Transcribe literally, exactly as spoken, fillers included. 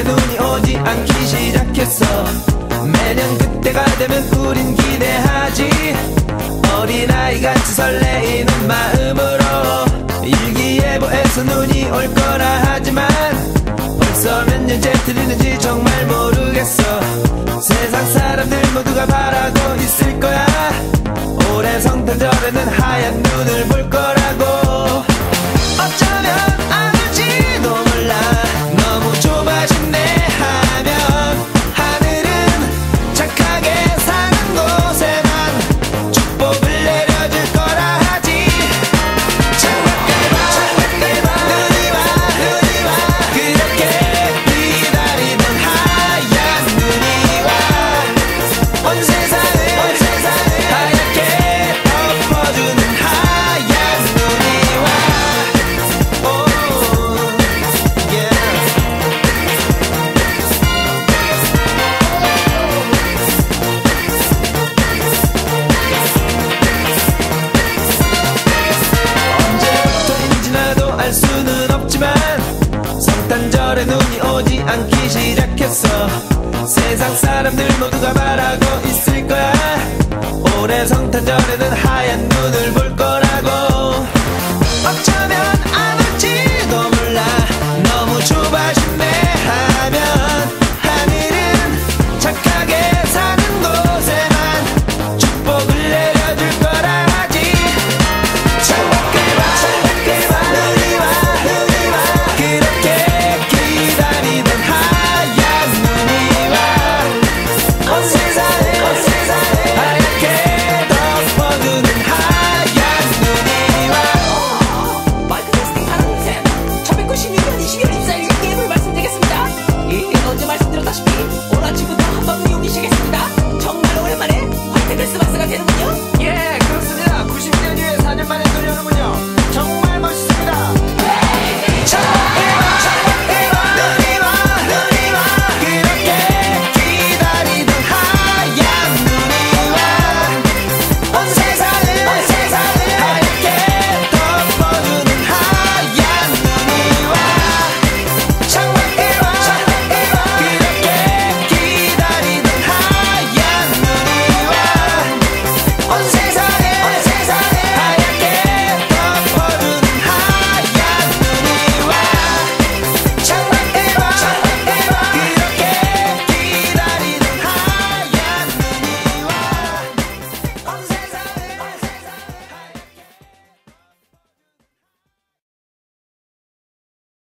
성탄절에 눈이 오지 않기 시작했어. 매년 그때가 되면 우린 기대하지. 어린아이같이 설레이는 마음으로 일기예보에서 눈이 올 거라 하지만 벌써 몇 년째 틀리는지 정말 모르겠어. 세상 사람들 모두가 바라고 있을 거야. 올해 성탄절에는 하얀 눈을 볼 거라고. 어쩌면 안 올지도 몰라. 너무 좁아진네 하면 하늘은 착하게 사는 곳에만 축복을 내려줄 거라 하지. 창밖을 봐, 창밖을 봐. 눈이 와, 눈이 와. 그렇게 기다리는 하얀 눈이 와. 온 세상을, 온 세상을 하얗게 덮어주는 하얀 눈이 와. Oh, yeah. 언제부터인지 나도 알 수는 없지만 성탄절에 눈이 오지 않기 시작했어. 세상 사람들 모두가 바라고